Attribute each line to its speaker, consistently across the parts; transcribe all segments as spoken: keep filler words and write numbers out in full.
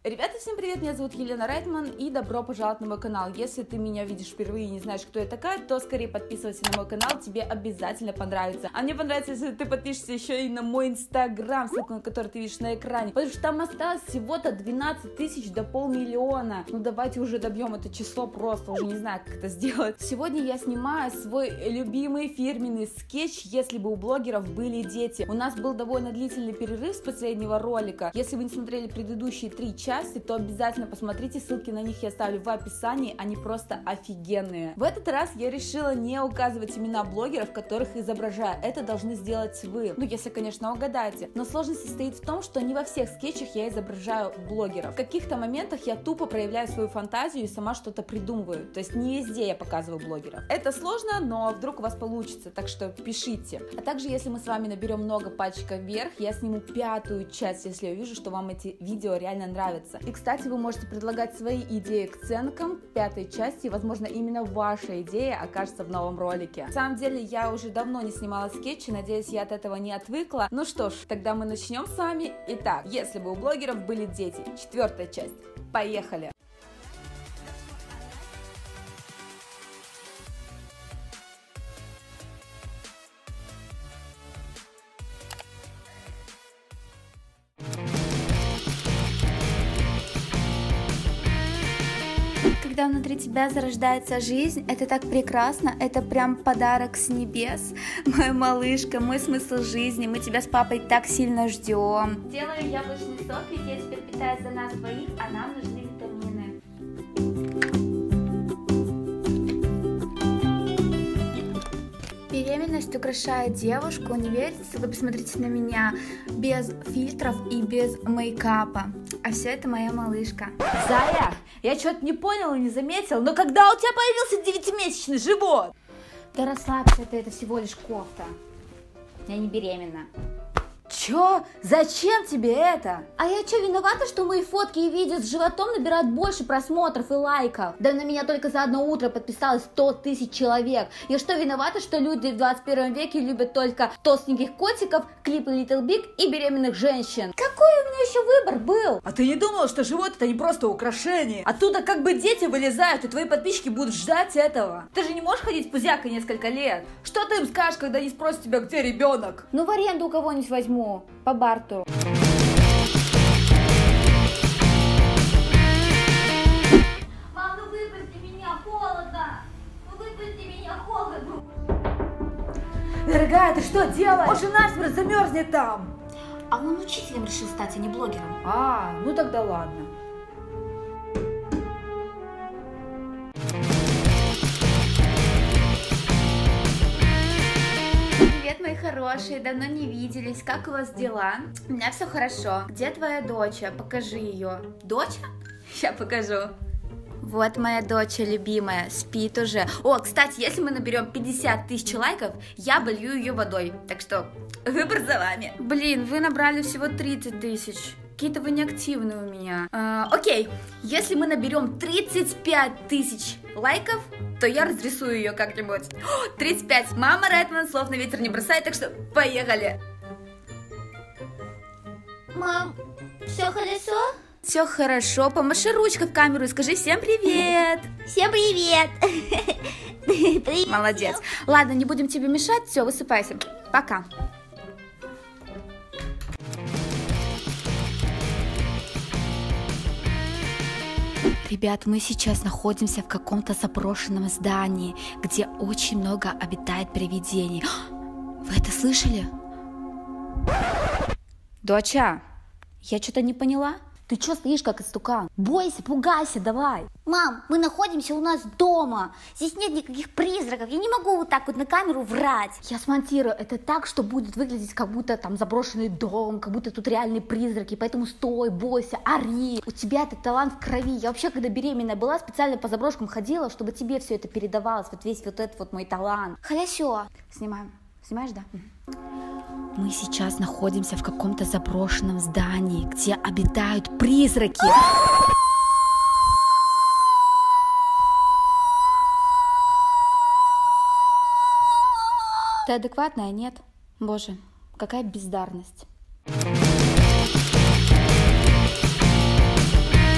Speaker 1: Ребята, всем привет, меня зовут Елена Райтман и добро пожаловать на мой канал. Если ты меня видишь впервые и не знаешь, кто я такая, то скорее подписывайся на мой канал, тебе обязательно понравится. А мне понравится, если ты подпишешься еще и на мой инстаграм, ссылку на который ты видишь на экране, потому что там осталось всего-то двенадцать тысяч до полмиллиона. Ну давайте уже добьем это число, просто уже не знаю, как это сделать. Сегодня я снимаю свой любимый фирменный скетч, если бы у блогеров были дети. У нас был довольно длительный перерыв с последнего ролика. Если вы не смотрели предыдущие три части, то обязательно посмотрите, ссылки на них я оставлю в описании, они просто офигенные. В этот раз я решила не указывать имена блогеров, которых изображаю, это должны сделать вы, ну если, конечно, угадаете. Но сложность состоит в том, что не во всех скетчах я изображаю блогеров. В каких-то моментах я тупо проявляю свою фантазию и сама что-то придумываю, то есть не везде я показываю блогеров. Это сложно, но вдруг у вас получится, так что пишите. А также, если мы с вами наберем много пальчиков вверх, я сниму пятую часть, если я увижу, что вам эти видео реально нравятся. И, кстати, вы можете предлагать свои идеи к сценкам пятой части, и, возможно, именно ваша идея окажется в новом ролике. На самом деле, я уже давно не снимала скетчи, надеюсь, я от этого не отвыкла. Ну что ж, тогда мы начнем с вами. Итак, если бы у блогеров были дети, четвертая часть. Поехали!
Speaker 2: Когда внутри тебя зарождается жизнь, это так прекрасно, это прям подарок с небес. Моя малышка, мой смысл жизни, мы тебя с папой так сильно ждем. Делаю яблочный сок, ведь я теперь питаюсь за нас двоих, а нам нужны витамины. Беременность украшает девушку, не верите? Вы посмотрите на меня, без фильтров и без мейкапа. А все это моя малышка.
Speaker 1: Зая, я что-то не понял и не заметил, но когда у тебя появился девятимесячный живот?
Speaker 2: Да расслабься ты, это всего лишь кофта. Я не беременна.
Speaker 1: Чё? Зачем тебе это?
Speaker 2: А я что, виновата, что мои фотки и видео с животом набирают больше просмотров и лайков? Да на меня только за одно утро подписалось сто тысяч человек. Я что, виновата, что люди в двадцать первом веке любят только толстеньких котиков, клипы Little Big и беременных женщин? Какой у меня еще выбор был?
Speaker 1: А ты не думала, что живот это не просто украшение? Оттуда как бы дети вылезают, и твои подписчики будут ждать этого. Ты же не можешь ходить с пузякой несколько лет. Что ты им скажешь, когда они спросят тебя, где ребенок?
Speaker 2: Ну в аренду у кого-нибудь возьму. По бартеру. Мам, ну выпусти меня, холодно! Ну выпусти меня, холодно!
Speaker 1: Дорогая, ты что делаешь? Он же насмерть замерзнет там!
Speaker 2: А он учителем решил стать, а не блогером.
Speaker 1: А, ну тогда ладно.
Speaker 2: Привет, мои хорошие, давно не виделись. Как у вас дела? У меня все хорошо. Где твоя доча? Покажи ее. Доча? Сейчас покажу. Вот моя доча любимая, спит уже. О, кстати, если мы наберем пятьдесят тысяч лайков, я болью ее водой. Так что выбор за вами. Блин, вы набрали всего тридцать тысяч. Какие-то вы неактивные у меня. А, окей, если мы наберем тридцать пять тысяч лайков, то я разрисую ее как-нибудь. тридцать пять. Мама Райтман слов на ветер не бросает, так что поехали. Мам, все хорошо? Все хорошо. Помаши ручкой в камеру и скажи всем привет. Всем привет. Привет. Молодец. Ладно, не будем тебе мешать. Все, высыпайся. Пока. Ребят, мы сейчас находимся в каком-то заброшенном здании, где очень много обитает привидений. Вы это слышали? Доча, я что-то не поняла. Ты что стоишь как истукан? Бойся, пугайся, давай.
Speaker 3: Мам, мы находимся у нас дома. Здесь нет никаких призраков. Я не могу вот так вот на камеру врать.
Speaker 2: Я смонтирую это так, что будет выглядеть как будто там заброшенный дом, как будто тут реальные призраки. Поэтому стой, бойся, ори. У тебя этот талант в крови. Я вообще, когда беременная была, специально по заброшкам ходила, чтобы тебе все это передавалось. Вот весь вот этот вот мой талант.
Speaker 3: Хорошо.
Speaker 2: Снимаем. Снимаешь, да? Мы сейчас находимся в каком-то заброшенном здании, где обитают призраки. Ты адекватная, нет? Боже, какая бездарность.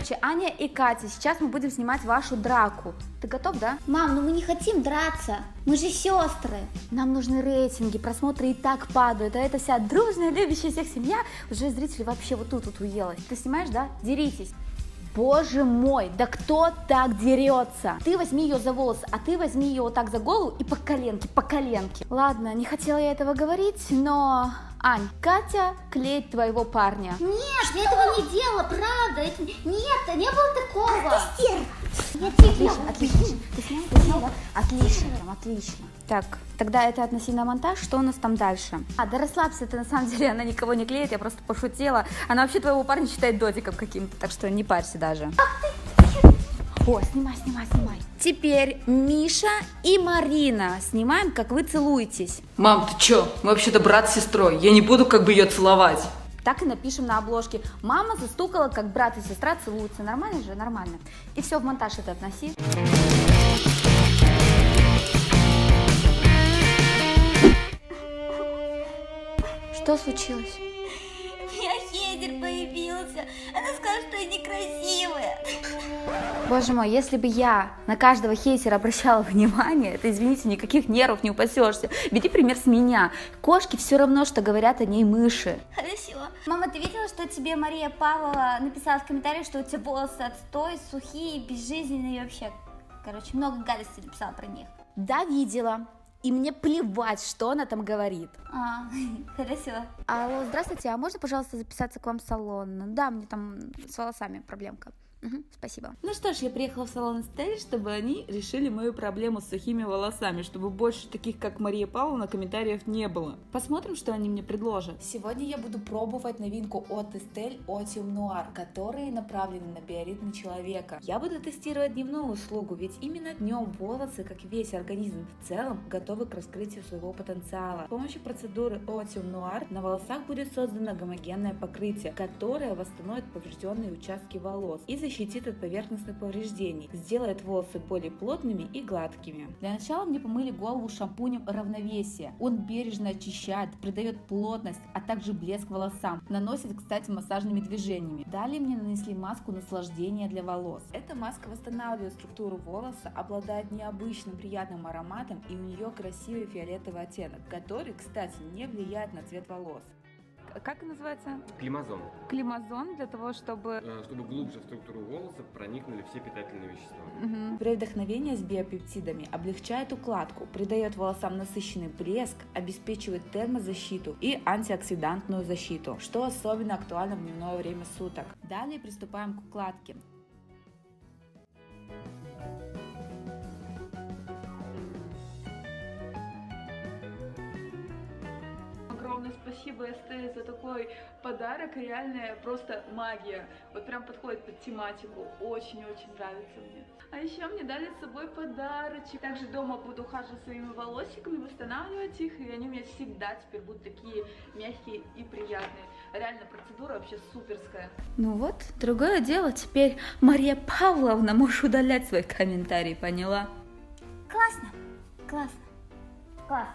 Speaker 2: Короче, Аня и Катя, сейчас мы будем снимать вашу драку. Ты готов, да?
Speaker 3: Мам, ну мы не хотим драться, мы же сестры.
Speaker 2: Нам нужны рейтинги, просмотры и так падают, а эта вся дружная, любящая всех семья уже зрители вообще вот тут вот уелась. Ты снимаешь, да? Деритесь. Боже мой, да кто так дерется? Ты возьми ее за волосы, а ты возьми ее вот так за голову и по коленке, по коленке. Ладно, не хотела я этого говорить, но... Ань, Катя клеит твоего парня.
Speaker 3: Нет, я этого не делала, правда. Это... Нет, не было такого. Ах ты стерва. Я тебе...
Speaker 2: Отлично, отлично. Ты снял, ты снял, да? Отлично, прям отлично. Так, тогда это относи на монтаж, что у нас там дальше? А, да расслабься, ты на самом деле, она никого не клеит, я просто пошутила. Она вообще твоего парня считает додиком каким-то, так что не парься даже.
Speaker 3: Ах ты...
Speaker 2: О, снимай, снимай, снимай. Теперь Миша и Марина. Снимаем, как вы целуетесь.
Speaker 4: Мам, ты чё? Мы вообще-то брат с сестрой. Я не буду как бы ее целовать.
Speaker 2: Так и напишем на обложке. Мама застукала, как брат и сестра целуются. Нормально же? Нормально. И все, в монтаж это относи. Что случилось?
Speaker 3: У меня хейтер появился. Она сказала, что я некрасивая.
Speaker 2: Боже мой, если бы я на каждого хейтера обращала внимание, то, извините, никаких нервов не упасешься. Бери пример с меня. Кошки все равно, что говорят о ней мыши.
Speaker 3: Хорошо. Мама, ты видела, что тебе Мария Павлова написала в комментариях, что у тебя волосы отстой, сухие, безжизненные и вообще... Короче, много гадостей написала про них.
Speaker 2: Да, видела. И мне плевать, что она там говорит.
Speaker 3: А, хорошо.
Speaker 2: Алло, здравствуйте, а можно, пожалуйста, записаться к вам в салон? Да, мне там с волосами проблемка. Угу, спасибо.
Speaker 1: Ну что ж, я приехала в салон Стель, чтобы они решили мою проблему с сухими волосами, чтобы больше таких, как Мария Павловна, комментариев не было. Посмотрим, что они мне предложат. Сегодня я буду пробовать новинку от Estelle Otium Noir, которые направлены на биоритм человека. Я буду тестировать дневную услугу, ведь именно днем волосы, как и весь организм в целом, готовы к раскрытию своего потенциала. С помощью процедуры Otium Noir на волосах будет создано гомогенное покрытие, которое восстановит поврежденные участки волос и защитит от поверхностных повреждений, сделает волосы более плотными и гладкими. Для начала мне помыли голову шампунем равновесия. Он бережно очищает, придает плотность, а также блеск волосам. Наносит, кстати, массажными движениями. Далее мне нанесли маску наслаждения для волос. Эта маска восстанавливает структуру волоса, обладает необычным приятным ароматом и у нее красивый фиолетовый оттенок, который, кстати, не влияет на цвет волос. Как называется?
Speaker 5: Климазон.
Speaker 1: Климазон для того, чтобы...
Speaker 5: Чтобы глубже в структуру волоса проникнули все питательные вещества.
Speaker 1: Угу. При вдохновении с биопептидами облегчает укладку, придает волосам насыщенный блеск, обеспечивает термозащиту и антиоксидантную защиту, что особенно актуально в дневное время суток. Далее приступаем к укладке.
Speaker 6: Огромное спасибо, Estelle, за такой подарок, реальная просто магия. Вот прям подходит под тематику, очень-очень нравится мне. А еще мне дали с собой подарочек. Также дома буду ухаживать своими волосиками, восстанавливать их, и они у меня всегда теперь будут такие мягкие и приятные. Реально процедура вообще суперская.
Speaker 2: Ну вот, другое дело, теперь Мария Павловна можешь удалять свои комментарии, поняла?
Speaker 3: Классно, классно, классно.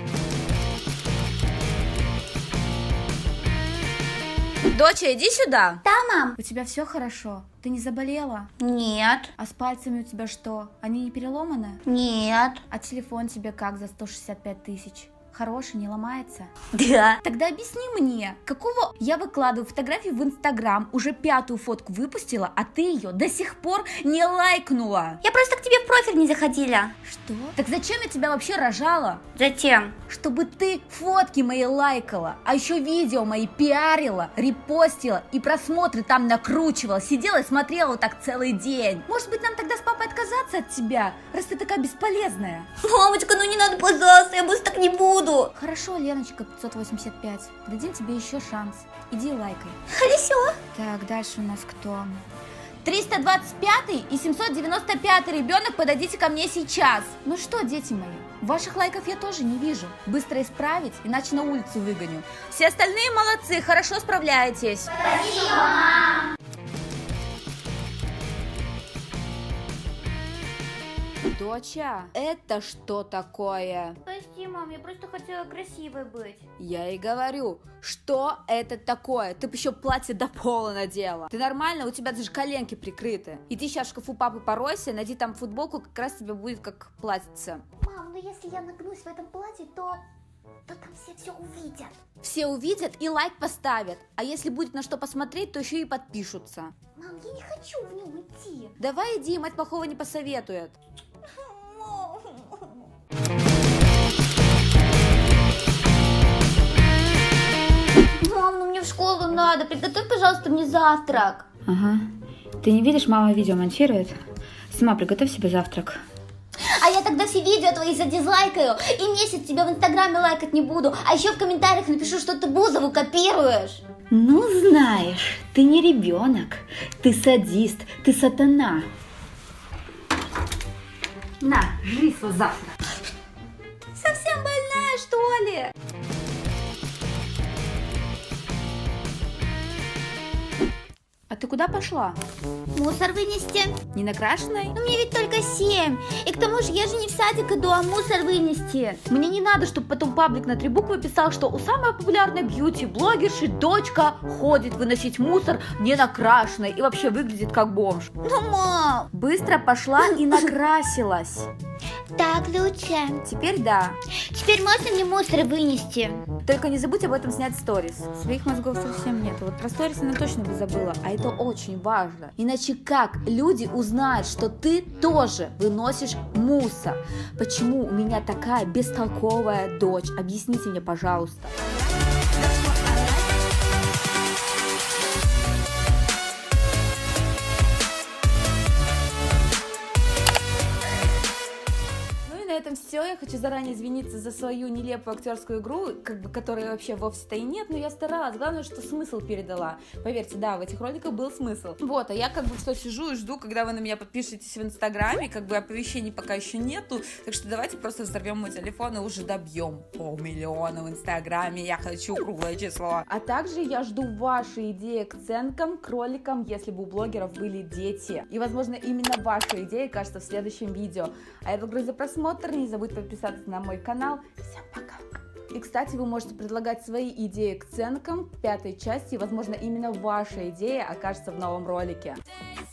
Speaker 2: Доча, иди сюда.
Speaker 3: Да, мам.
Speaker 2: У тебя все хорошо? Ты не заболела?
Speaker 3: Нет.
Speaker 2: А с пальцами у тебя что? Они не переломаны?
Speaker 3: Нет.
Speaker 2: А телефон тебе как за сто шестьдесят пять тысяч? Хороший, не ломается?
Speaker 3: Да.
Speaker 2: Тогда объясни мне, какого я выкладываю фотографии в Инстаграм, уже пятую фотку выпустила, а ты ее до сих пор не лайкнула?
Speaker 3: Я просто к тебе в профиль не заходила.
Speaker 2: Что? Так зачем я тебя вообще рожала?
Speaker 3: Затем.
Speaker 2: Чтобы ты фотки мои лайкала, а еще видео мои пиарила, репостила и просмотры там накручивала, сидела и смотрела вот так целый день. Может быть, нам тогда с папой отказаться от тебя, раз ты такая бесполезная?
Speaker 3: Мамочка, ну не надо, пожалуйста, я больше так не буду.
Speaker 2: Хорошо, Леночка пятьсот восемьдесят пять, дадим тебе еще шанс. Иди лайкай.
Speaker 3: Хорошо.
Speaker 2: Так, дальше у нас кто? триста двадцать пятый и семьсот девяносто пятый ребенок, подойдите ко мне сейчас. Ну что, дети мои, ваших лайков я тоже не вижу. Быстро исправить, иначе на улицу выгоню. Все остальные молодцы, хорошо справляетесь.
Speaker 3: Спасибо, мам.
Speaker 1: Доча, это что такое?
Speaker 3: Прости, мам, я просто хотела красивой быть.
Speaker 1: Я и говорю, что это такое? Ты бы еще платье до пола надела. Ты нормально? У тебя даже коленки прикрыты. Иди сейчас в шкафу папы поройся, найди там футболку, как раз тебе будет как платьице.
Speaker 3: Мам, ну если я нагнусь в этом платье, то... то там все все увидят.
Speaker 1: Все увидят и лайк поставят. А если будет на что посмотреть, то еще и подпишутся.
Speaker 3: Мам, я не хочу в нем идти.
Speaker 1: Давай иди, мать плохого не посоветует.
Speaker 3: Мам, ну мне в школу надо. Приготовь, пожалуйста, мне завтрак.
Speaker 1: Ага. Ты не видишь, мама видео монтирует? Сама приготовь себе завтрак.
Speaker 3: А я тогда все видео твои задизлайкаю и месяц тебя в инстаграме лайкать не буду. А еще в комментариях напишу, что ты Бузову копируешь.
Speaker 1: Ну, знаешь, ты не ребенок, ты садист, ты сатана. На, жри свой завтрак.
Speaker 3: Совсем больная, что ли?
Speaker 1: А ты куда пошла?
Speaker 3: Мусор вынести.
Speaker 1: Не накрашенной?
Speaker 3: Ну мне ведь только семь. И к тому же я же не в садик иду, а мусор вынести.
Speaker 1: Мне не надо, чтобы потом паблик на три буквы писал, что у самой популярной бьюти-блогерши дочка ходит выносить мусор не накрашенной и вообще выглядит как бомж.
Speaker 3: Ну, мам.
Speaker 1: Быстро пошла и накрасилась.
Speaker 3: Так лучше.
Speaker 1: Теперь да.
Speaker 3: Теперь можно мне мусор вынести?
Speaker 1: Только не забудь об этом снять сторис. Своих мозгов совсем нет. Вот про сторис она точно бы забыла. А это очень важно. Иначе как люди узнают, что ты тоже выносишь мусор? Почему у меня такая бестолковая дочь? Объясните мне, пожалуйста. На этом все. Я хочу заранее извиниться за свою нелепую актерскую игру, как бы, которой вообще вовсе-то и нет, но я старалась. Главное, что смысл передала. Поверьте, да, в этих роликах был смысл. Вот, а я как бы что сижу и жду, когда вы на меня подпишетесь в Инстаграме, как бы оповещений пока еще нету, так что давайте просто взорвем мой телефон и уже добьем полмиллиона в Инстаграме. Я хочу круглое число. А также я жду ваши идеи к ценкам, к роликам, если бы у блогеров были дети. И, возможно, именно ваша идея кажется в следующем видео. А я благодарю за просмотр. Не забудь подписаться на мой канал. Всем пока! И, кстати, вы можете предлагать свои идеи к ценкам к пятой части. И, возможно, именно ваша идея окажется в новом ролике.